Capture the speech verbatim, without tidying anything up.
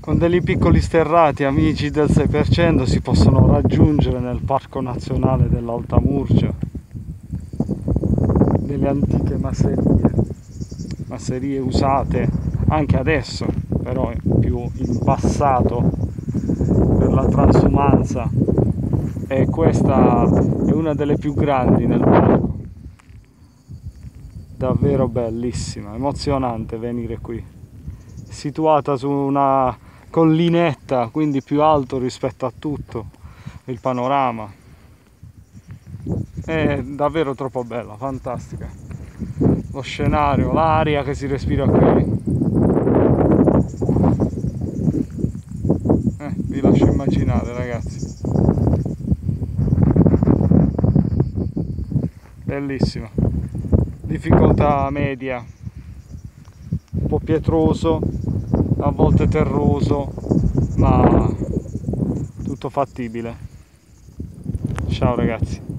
Con degli piccoli sterrati amici del sei per cento si possono raggiungere nel Parco Nazionale dell'Alta Murgia delle antiche masserie, masserie usate anche adesso, però più in passato per la transumanza, e questa è una delle più grandi nel parco. Davvero bellissima, emozionante venire qui, situata su una collinetta, quindi più alto rispetto a tutto il panorama. È davvero troppo bella, fantastica. Lo scenario, l'aria che si respira qui. Eh, vi lascio immaginare, ragazzi. Bellissima. Difficoltà media, un po' pietroso, a volte terroso, ma tutto fattibile. Ciao ragazzi.